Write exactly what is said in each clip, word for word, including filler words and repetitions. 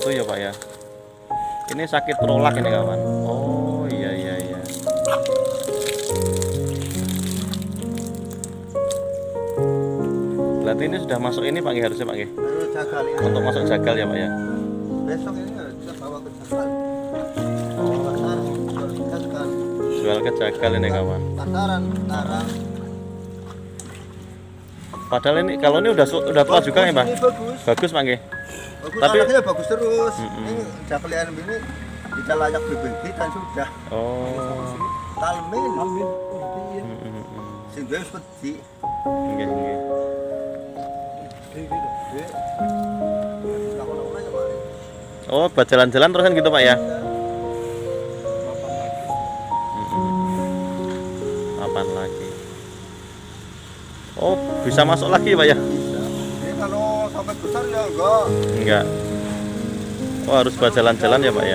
gitu ya Pak ya. Ini sakit rolak ini kawan. Oh iya iya iya. Berarti ini sudah masuk ini Pak harusnya Pak ya. Untuk masuk jagal ya Pak ya. Besok ini kita bawa ke jagal. Oh. Pasar, jual ke jagal. Jual ke jagal ini kawan. Pasaran, sekarang. Padahal ini kalau ini udah udah tua juga ya Pak. Bagus. Bagus Pak ya. Bagus, Tapi anaknya bagus terus. Mm -mm. Ini jakalian ini kita layak B B G dan sudah. Oh. Talmin. Talmin. Mm -mm. Sing wis wedi. Nggih nggih. Oh, buat jalan-jalan terus kan gitu Pak ya? Kapan lagi? Oh, bisa masuk lagi Pak ya? Ini kalau sampai besar ya enggak. Enggak. Oh, harus buat jalan-jalan ya Pak ya?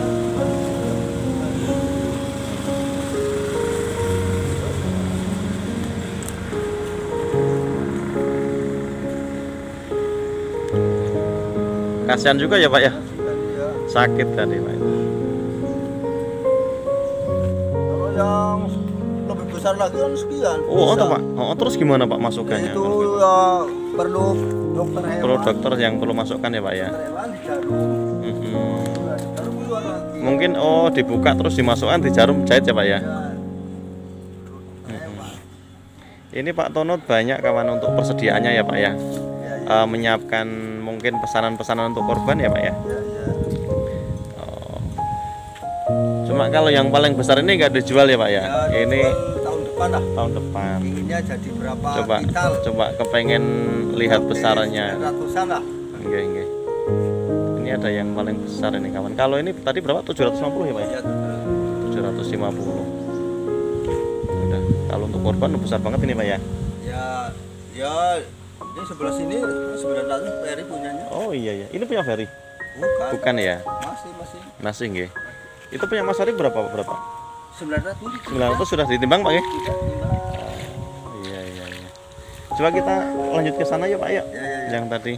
Kasihan juga ya Pak ya? Sakit tadi Pak. Kalau yang lebih besar lagi kan sekian. Oh, bisa. oh Pak. Oh, terus gimana Pak masukannya? Itu ya perlu dokter hewan. Perlu dokter yang perlu masukkan ya Pak ya? Dokter hewan di jarum. Mm-mm. Jarum keluar lagi. Mungkin oh dibuka terus dimasukkan di jarum jahit ya Pak ya? Ya. Mm-mm. Ini Pak Tonot banyak kawan untuk persediaannya ya Pak ya? Ya, ya. Uh, menyiapkan mungkin pesanan-pesanan untuk korban ya Pak ya? Ya, ya. Oh. Cuma kalau yang paling besar ini nggak dijual ya Pak ya? Ya, Ini tahun depan lah. tahun depan. Inginnya jadi berapa Coba kintal? coba kepengen lihat besarnya. Ratusan lah. Enggak enggak. Ini ada yang paling besar ini kawan. Kalau ini tadi berapa? tujuh ratus lima puluh ya Pak ya? Ya, tujuh ratus lima puluh. Udah. Kalau untuk korban besar banget ini Pak ya? ya, ya. Ini sebelah sini sembilan ratus Ferry punyanya. Oh iya ya. Ini punya Ferry? Bukan. Bukan ya? Masih masih. Masih nggih. Itu punya Mas Arif berapa berapa? sembilan ratus. sembilan ratus sudah ditimbang Pak ya? Tidak timbang. Oh, iya iya iya. Coba kita lanjut ke sana ya Pak ya. Ya, ya, ya. Yang tadi.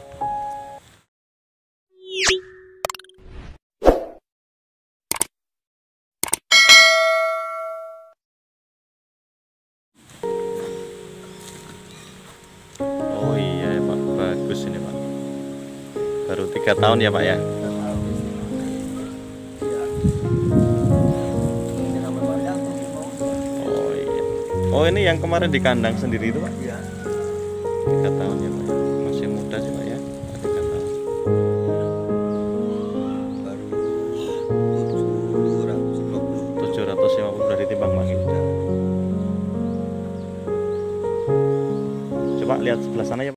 Oh iya Pak, bagus ini Pak. Baru tiga tahun ya Pak ya. Oh iya. Oh ini yang kemarin di kandang sendiri itu Pak. Iya. Tiga tahun ya Pak. Masih muda sih Pak ya. Tiga tahun. Baru tujuh ratus lima puluh. tujuh ratus lima puluh udah ditimbang Pak. Coba lihat sebelah sana ya Pak.